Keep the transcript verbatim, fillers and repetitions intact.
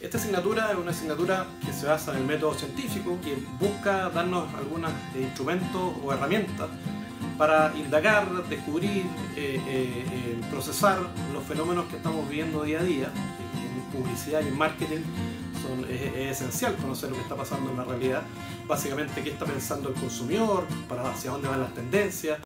Esta asignatura es una asignatura que se basa en el método científico, que busca darnos algunos instrumentos o herramientas para indagar, descubrir, eh, eh, eh, procesar los fenómenos que estamos viviendo día a día. En publicidad y en marketing son, es, es esencial conocer lo que está pasando en la realidad, básicamente qué está pensando el consumidor, para hacia dónde van las tendencias.